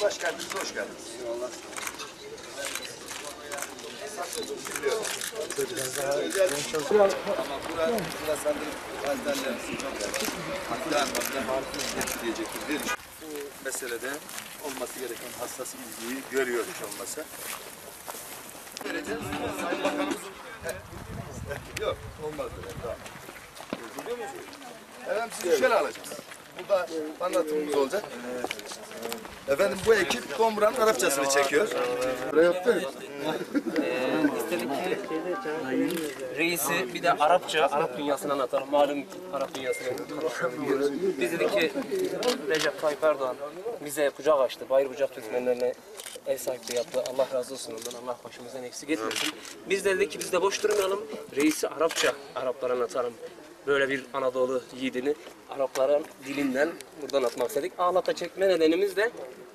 Başkentimize hoş geldiniz. Eyvallah. Ama burası sanırım hazinelerimizi çok diyecektir. Bu meselede olması gereken hassas bilgiyi görüyor hiç olmasa. Vereceğiz. Sayın Bakanımız... Yok, olmaz. Biliyor musunuz? Efendim sizi şöyle alacağız. Burada anlatımımız olacak. Efendim bu ekip Dombra'nın Arapçasını çekiyor. Buraya yaptı. İstedik ki reisi bir de Arap dünyasını anlatalım. Malum Arap dünyasını. Biz dedik ki Recep Tayyip Erdoğan bize kucak açtı. Bayır Bucak Türkmenlerine ev sahipliği yaptı. Allah razı olsun ondan. Allah başımızdan eksik etmesin. Biz de dedik ki biz de boş durmayalım. Reisi Arapça Araplara anlatalım. Böyle bir Anadolu yiğidini Arapların dilinden buradan atmak istedik. Ağlata çekme nedenimiz de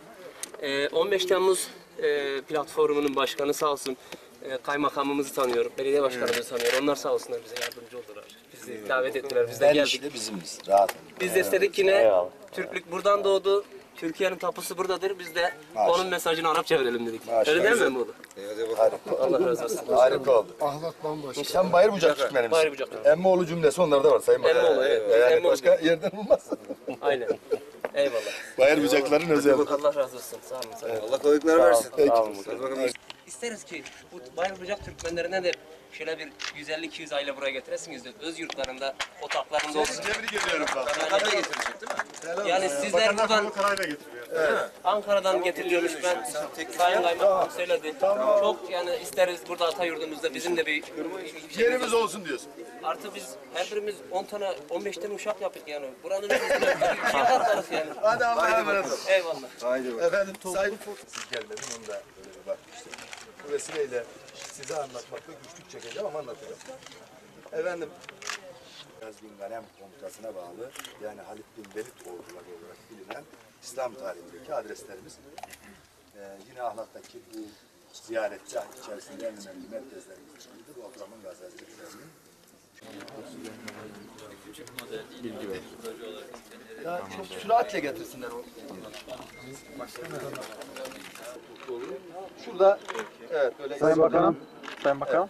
15 Temmuz platformunun başkanı sağ olsun kaymakamımızı tanıyor, belediye başkanımızı tanıyor. Onlar sağ olsunlar bize yardımcı oldular. Bizi davet ettiler, biz de geldik. İşte bizimiz, rahat. Biz de istedik yine Türklük buradan doğdu. Türkiye'nin tapusu buradadır. Biz de onun mesajını Arapça verelim dedik. Öyle değil mi bu? Harika. Allah razı olsun. Harika oldu. Ahlak bambaşka. Sen Bayır Bucak Türkmeni Bayır misin? Bucak. Emmoğlu cümlesi onlarda var Sayın Bakan. Emmoğlu, evet. Yani Emmoğlu. başka yerden olmaz. Aynen. Eyvallah. Bayır Bucakların özel. Allah razı olsun. Sağ olun. Sağ olun. Allah kolaylıklar versin. İsteriz ki bu Bayır Bucak Türkmenlerine de şöyle bir 150-200 aile buraya getiresiniz de öz yurtlarında, otaklarında olsun. Tebrik ediyorum. Ankara'ya getirecek değil mi? Yani sizler buradan Ankara'dan getiriliyormuş ben Sayın Kaymakam söyledi. Çok yani isteriz burada ata yurdumuzda bizim de bir Yerimiz olsun diyorsun. artı biz her birimiz 10 tane 15 tane uşak yaptık yani. Buranın üstüne ikiye katlarız yani. Hadi Allah'a emanet olun. Eyvallah. Efendim Sayın siz gelmedin onu da öyle bir bakmıştım. Bu vesileyle size anlatmakta güçlük çekeceğim ama anlatacağım. Efendim Yazgın Ganem Komutası'na bağlı yani Halit bin Velid orduları olarak bilinen İslam tarihindeki adreslerimiz. Yine Ahlak'taki bu ziyaretçi içerisinde en önemli merkezlerimizdir. Bu Abdurrahman Gazi Hazretleri'nin bilgi ver. Ya çok süratle getirsinler o. Şurada evet böyle Sayın Bakanım. Sayın Bakanım.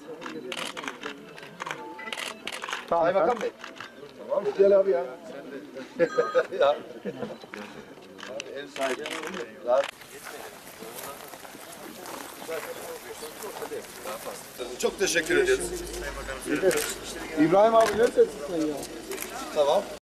Tamam. Sayın Bakan Bey. Tamam güzel abi ya. Ya. Abi ev sahibi. Çok teşekkür ederiz. İbrahim abi ne dedin sen ya? Tamam.